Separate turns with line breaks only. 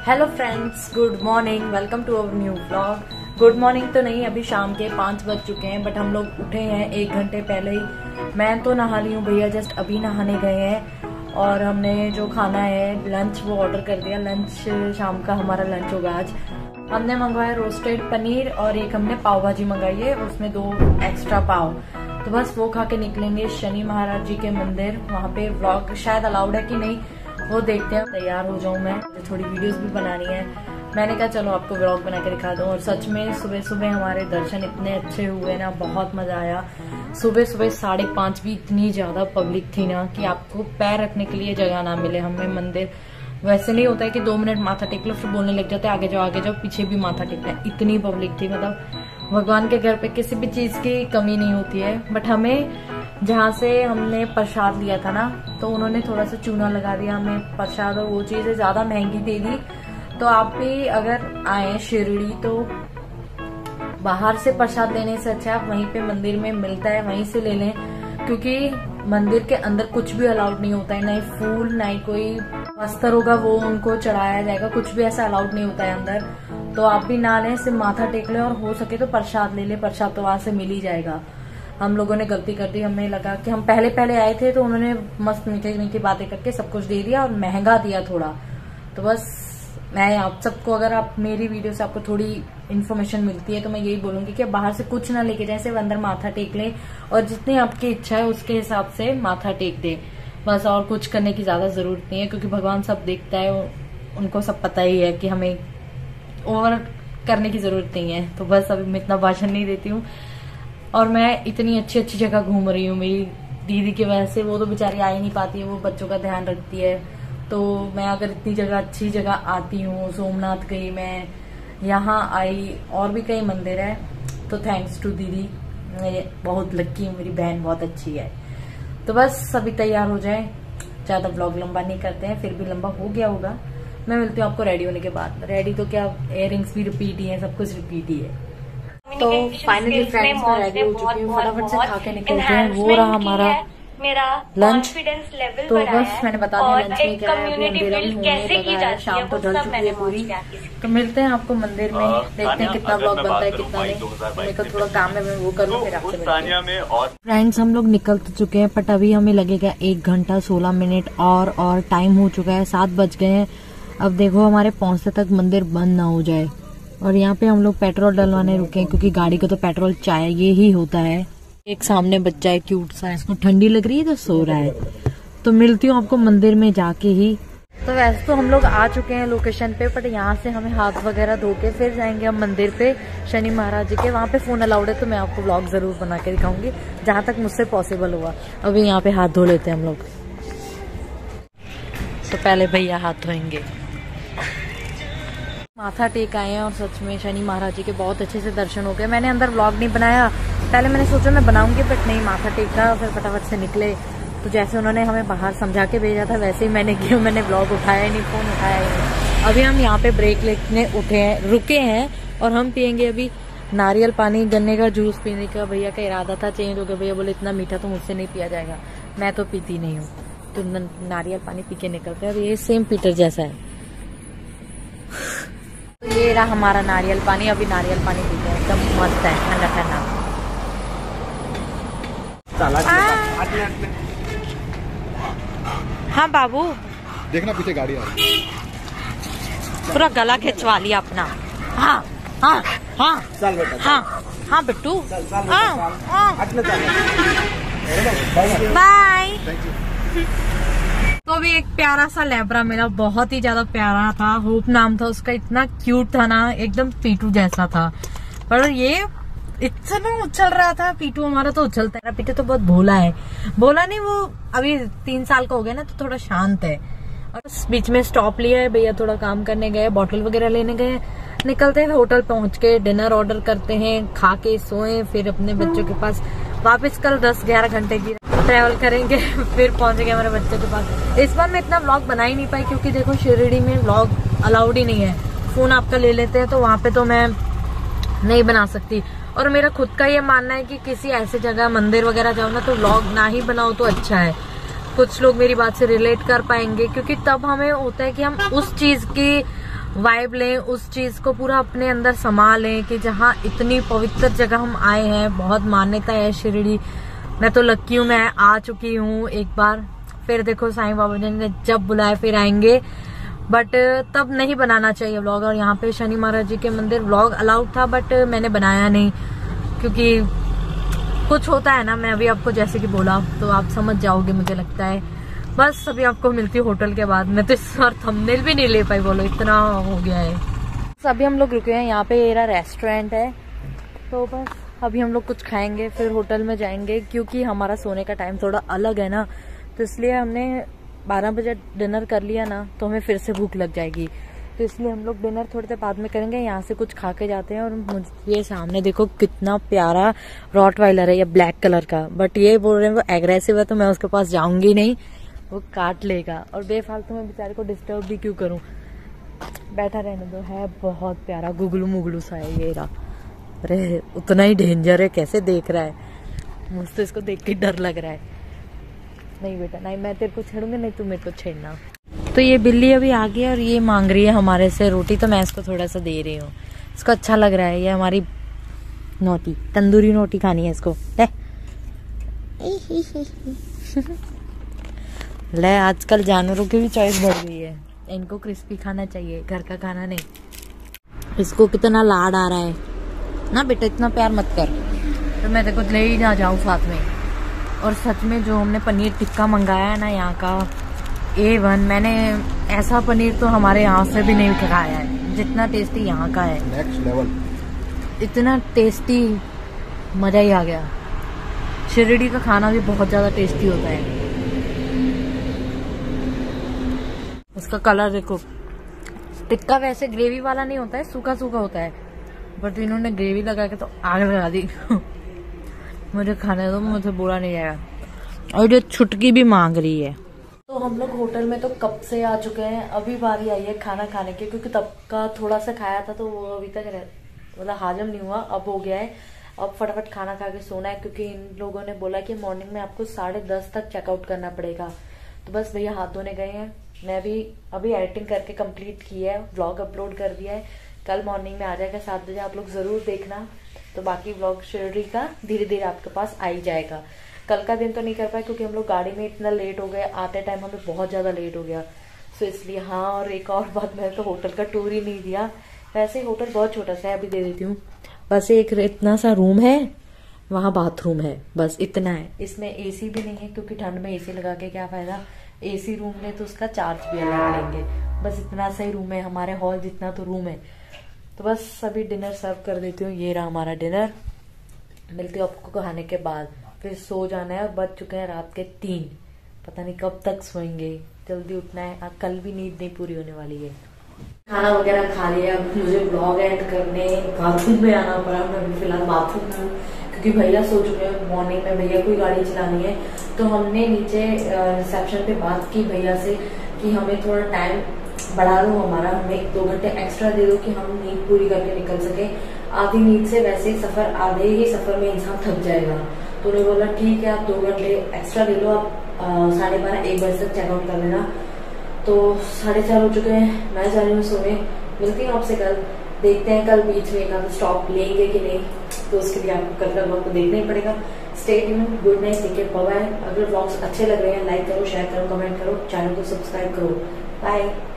Hello friends, good morning, welcome to our new vlog. Good morning तो नहीं, अभी शाम के 5 बज चुके हैं, बट हम लोग उठे हैं 1 घंटे पहले ही। मैं तो नहा ली हूँ, भैया जस्ट अभी नहाने गए हैं। और हमने जो खाना है लंच वो ऑर्डर कर दिया। लंच शाम का हमारा लंच होगा आज। हमने मंगवाया रोस्टेड पनीर और एक हमने पाव भाजी मंगाई है, उसमें 2 एक्स्ट्रा पाव। तो बस वो खा के निकलेंगे शनि महाराज जी के मंदिर। वहाँ पे व्लॉग शायद अलाउड है कि नहीं वो देखते हैं। तैयार हो जाऊं मैं, थोड़ी वीडियोस भी बनानी है। मैंने कहा चलो आपको व्लॉग बना के दिखा दूं। और सच में सुबह सुबह हमारे दर्शन इतने अच्छे हुए ना, बहुत मजा आया। सुबह सुबह 5:30 भी इतनी ज्यादा पब्लिक थी ना कि आपको पैर रखने के लिए जगह ना मिले हमें। मंदिर वैसे नहीं होता है कि 2 मिनट माथा टेक लो फिर बोलने लग जाते आगे जाओ पीछे भी माथा टेकना है। इतनी पब्लिक थी, मतलब भगवान के घर पे किसी भी चीज की कमी नहीं होती है। बट हमें जहाँ से हमने प्रसाद लिया था ना, तो उन्होंने थोड़ा सा चूना लगा दिया हमें प्रसाद, और वो चीजें ज्यादा महंगी दे दी। तो आप भी अगर आए शिरडी तो बाहर से प्रसाद लेने से अच्छा आप वहीं पे मंदिर में मिलता है वहीं से ले लें, क्योंकि मंदिर के अंदर कुछ भी अलाउड नहीं होता है। ना ही फूल, ना ही कोई वस्त्र होगा वो उनको चढ़ाया जाएगा, कुछ भी ऐसा अलाउड नहीं होता है अंदर। तो आप भी ना लें, सिर्फ माथा टेक ले और हो सके तो प्रसाद ले ले। प्रसाद तो वहां से मिल ही जाएगा। हम लोगों ने गलती कर दी, हमें लगा कि हम पहले आए थे तो उन्होंने मस्त मीठी मीठी बातें करके सब कुछ दे दिया और महंगा दिया थोड़ा। तो बस मैं आप सबको, अगर आप मेरी वीडियो से आपको थोड़ी इन्फॉर्मेशन मिलती है तो मैं यही बोलूंगी कि बाहर से कुछ ना लेके जाए, सिर्फ अंदर माथा टेक लें और जितनी आपकी इच्छा है उसके हिसाब से माथा टेक दे बस। और कुछ करने की ज्यादा जरूरत नहीं है, क्योंकि भगवान सब देखता है, उनको सब पता ही है कि हमें ओवर करने की जरूरत नहीं है। तो बस अभी मैं इतना भाषण नहीं देती हूँ। और मैं इतनी अच्छी अच्छी जगह घूम रही हूँ मेरी दीदी की वजह से। वो तो बेचारी आ ही नहीं पाती है, वो बच्चों का ध्यान रखती है। तो मैं अगर इतनी जगह अच्छी जगह आती हूँ, सोमनाथ गई मैं, यहाँ आई, और भी कई मंदिर है, तो थैंक्स टू दीदी। मैं बहुत लक्की हूँ, मेरी बहन बहुत अच्छी है। तो बस सभी तैयार हो जाए, ज्यादा ब्लॉग लंबा नहीं करते हैं, फिर भी लंबा हो गया होगा। मैं मिलती हूँ आपको रेडी होने के बाद। रेडी तो क्या, इयररिंग्स भी रिपीट ही है, सब कुछ रिपीट ही है। तो फाइनली फ्रेंड्स मैं रेडी हो चुकी हूँ, फटाफट से खा के निकलते हैं। वो रहा हमारा लंच। तो बस मैंने बता दिया लंच में क्या है। अभी अंधेरा भी होने लगा है, शाम तो ढल चुकी है पूरी। तो मिलते हैं आपको मंदिर में, देखते हैं कितना ब्लॉग बनता है कितना नहीं। मेरे को थोड़ा काम है, मैं वो करूँ फिर आपसे मिलते हैं। फ्रेंड्स हम लोग निकल तो चुके हैं, बट अभी हमें लगेगा 1 घंटा 16 मिनट और टाइम हो चुका है, 7 बज गए हैं। अब देखो हमारे पहुंचते तक मंदिर बंद ना हो जाए। और यहाँ पे हम लोग पेट्रोल डलवाने रुके हैं, क्योंकि गाड़ी को तो पेट्रोल चाहिए ही होता है। एक सामने बच्चा है क्यूट सा, इसको ठंडी लग रही है तो सो रहा है। तो मिलती हूँ आपको मंदिर में जाके ही। तो वैसे तो हम लोग आ चुके हैं लोकेशन पे, बट यहाँ से हमें हाथ वगैरह धो के फिर जाएंगे हम मंदिर पे शनि महाराज जी के। वहाँ पे फोन अलाउड है, तो मैं आपको व्लॉग जरूर बना के दिखाऊंगी जहाँ तक मुझसे पॉसिबल हुआ। अभी यहाँ पे हाथ धो लेते हैं हम लोग। तो पहले भैया हाथ धोएंगे। माथा टेक आए हैं और सच में शनि महाराज जी के बहुत अच्छे से दर्शन हो गए। मैंने अंदर व्लॉग नहीं बनाया, पहले मैंने सोचा मैं बनाऊंगी, बट नहीं, माथा टेका फिर फटाफट से निकले। तो जैसे उन्होंने हमें बाहर समझा के भेजा था वैसे ही मैंने किया। मैंने व्लॉग उठाया ही नहीं, फोन उठाया ही नहीं। अभी हम यहाँ पे ब्रेक लेने रुके हैं और हम पियेंगे अभी नारियल पानी। गन्ने का जूस पीने का भैया का इरादा था, चेंज हो गया। भैया बोले इतना मीठा तो मुझसे नहीं पिया जाएगा, मैं तो पीती नहीं हूँ, तो नारियल पानी पी के निकलते हैं। और ये सेम पीटर जैसा है। तो ये रहा हमारा नारियल पानी। अभी नारियल पानी पीते हैं, एकदम मस्त है, ठंडा ठंडा। हाँ बाबू,
देखना पीछे गाड़ी आ रही है।
पूरा गला खिंचवा लिया अपना। हाँ हाँ हाँ
चल बेटा,
हाँ हाँ बिट्टू,
हाँ
बाय। तो भी एक प्यारा सा लैब्रा मिला, बहुत ही ज्यादा प्यारा था। होप नाम था उसका, इतना क्यूट था ना, एकदम पीटू जैसा था। पर ये इतना उछल रहा था, पीटू हमारा तो उछलता है। पीटू तो बहुत भोला है, भोला नहीं, वो अभी 3 साल का हो गया ना, तो थोड़ा शांत है। और बीच में स्टॉप लिया है, भैया थोड़ा काम करने गए, बॉटल वगैरह लेने गए। निकलते हैं होटल पहुंच के, डिनर ऑर्डर करते हैं, खा के सोए, फिर अपने बच्चों के पास वापस। कल 10-11 घंटे की ट्रैवल करेंगे, फिर पहुंचेंगे हमारे बच्चों के पास। इस बार मैं इतना व्लॉग बना ही नहीं पाई, क्योंकि देखो शिरडी में व्लॉग अलाउड ही नहीं है। फोन आपका ले लेते हैं, तो वहाँ पे तो मैं नहीं बना सकती। और मेरा खुद का ये मानना है कि किसी ऐसे जगह मंदिर वगैरह जाओ ना, तो व्लॉग ना ही बनाओ तो अच्छा है। कुछ लोग मेरी बात से रिलेट कर पाएंगे, क्योंकि तब हमें होता है कि हम उस चीज की वाइब लें, उस चीज को पूरा अपने अंदर समा लें कि जहाँ इतनी पवित्र जगह हम आए हैं, बहुत मान्यता है शिरडी। मैं तो लक्की हूँ, मैं आ चुकी हूँ एक बार। फिर देखो साईं बाबा जी ने जब बुलाए फिर आएंगे, बट तब नहीं बनाना चाहिए व्लॉग। और यहाँ पे शनि महाराज जी के मंदिर व्लॉग अलाउड था, बट मैंने बनाया नहीं क्योंकि कुछ होता है ना। मैं अभी आपको जैसे कि बोला तो आप समझ जाओगे मुझे लगता है। बस अभी आपको मिलती है होटल के बाद। मैं तो इस बार थंबनेल भी नहीं ले पाई, बोलो इतना हो गया है। अभी हम लोग रुके हैं यहाँ पे, ये रेस्टोरेंट है। तो बस अभी हम लोग कुछ खाएंगे फिर होटल में जाएंगे, क्योंकि हमारा सोने का टाइम थोड़ा अलग है ना, तो इसलिए हमने 12 बजे डिनर कर लिया ना तो हमें फिर से भूख लग जाएगी। तो इसलिए हम लोग डिनर थोड़ी देर बाद में करेंगे। यहाँ से कुछ खा के जाते हैं। और मुझे ये सामने देखो कितना प्यारा रॉटवाइलर है, ये ब्लैक कलर का। बट ये बोल रहे हैं वो एग्रेसिव है, तो मैं उसके पास जाऊंगी नहीं, वो काट लेगा। और बेफालतू में बेचारे को डिस्टर्ब भी क्यों करूं, बैठा रहने दो। है बहुत प्यारा, गुगलू मुगलू सा है ये रहा। अरे उतना ही डेंजर है, कैसे देख रहा है, मुझे तो इसको देख के डर लग रहा है। नहीं बेटा नहीं, मैं तेरे को छेड़ूंगी नहीं, तू मेरे को छेड़ना। तो ये बिल्ली अभी आ गई और ये मांग रही है हमारे से रोटी, तो मैं इसको थोड़ा सा दे रही हूँ। इसको अच्छा लग रहा है, ये हमारी नोटी तंदूरी रोटी खानी है इसको। ले आजकल जानवरों की भी चॉइस बढ़ गई है, इनको क्रिस्पी खाना चाहिए, घर का खाना नहीं। इसको कितना लाड आ रहा है ना, बेटा इतना प्यार मत कर, तो मैं तेरे को ले ही ना जाऊँ साथ में। और सच में जो हमने पनीर टिक्का मंगाया है ना यहाँ का A1, मैंने ऐसा पनीर तो हमारे यहाँ से भी नहीं खाया है जितना टेस्टी यहाँ का है।
नेक्स्ट लेवल,
इतना टेस्टी, मजा ही आ गया। शिरडी का खाना भी बहुत ज्यादा टेस्टी होता है। उसका कलर देखो, टिक्का वैसे ग्रेवी वाला नहीं होता है, सूखा सूखा होता है, बट इन्होंने ग्रेवी लगा के तो आग लगा दी। मुझे खाने दो, मुझे बुरा नहीं आएगा। और ये छुटकी भी मांग रही है। तो हम लोग होटल में तो कब से आ चुके हैं, अभी बारी आई है खाना खाने की, क्योंकि तब का थोड़ा सा खाया था तो वो अभी तक मतलब हाजम नहीं हुआ, अब हो गया है। अब फटाफट खाना खा के सोना है, क्योंकि इन लोगों ने बोला कि मॉर्निंग में आपको 10:30 तक चेकआउट करना पड़ेगा। तो बस भैया हाथ धोने गए हैं, मैं भी अभी एडिटिंग करके कंप्लीट की है, व्लॉग अपलोड कर दिया है। कल मॉर्निंग में आ जाएगा 7 बजे, आप लोग जरूर देखना। तो बाकी व्लॉग शिरडी का धीरे धीरे आपके पास आ ही जाएगा। कल का दिन तो नहीं कर पाए क्योंकि हम लोग गाड़ी में इतना लेट हो गए, आते टाइम हमें बहुत ज्यादा लेट हो गया, सो इसलिए। हाँ, और एक और बात, मैंने तो होटल का टूर ही नहीं दिया। वैसे होटल बहुत छोटा सा है, अभी दे देती हूँ। बस एक इतना सा रूम है, वहाँ बाथरूम है, बस इतना है। इसमें AC भी नहीं है, क्योंकि ठंड में AC लगा के क्या फायदा। AC रूम ले तो उसका चार्ज भी अलग लेंगे। बस इतना सा ही रूम है, हमारे हॉल जितना तो रूम है। तो बस अभी डिनर सर्व कर देती हूँ। ये रहा हमारा डिनर, मिलती हूँ आपको खाने के बाद। फिर सो जाना है, और बज चुके हैं रात के 3। पता नहीं कब तक सोएंगे, जल्दी उठना है, कल भी नींद नहीं पूरी होने वाली है। खाना वगैरह खा लिया, अब मुझे ब्लॉग एंड करने बाथरूम में आना पड़ा। मैं अभी फिलहाल बाथरूम में हूँ, क्योंकि भैया सो चुके हैं। मॉर्निंग में भैया को गाड़ी चलानी है, तो हमने नीचे रिसेप्शन पे बात की भैया से कि हमें थोड़ा टाइम बढ़ा दो, हमारा हमें 2 घंटे एक्स्ट्रा दे दो कि हम नींद पूरी करके निकल सके। आधी नींद से वैसे ही सफर, आधे ही सफर में इंसान थक जाएगा। तो उन्होंने बोला ठीक है, आप 2 घंटे एक्स्ट्रा ले लो, आप 12:30-1 बजे तक चेकआउट कर लेना। तो 4:30 हो चुके हैं, मैं जा रही हूँ सोने। मिलती हूँ आपसे कल, देखते हैं कल बीच में एक स्टॉप लेंगे कि नहीं, तो उसके लिए आपको कल का व्लॉग को देखना ही पड़ेगा। Stay tuned, good night, take care, bye bye. अगर व्लॉग्स अच्छे लग रहे हैं लाइक करो, शेयर करो, कमेंट करो, चैनल को सब्सक्राइब करो। बाय।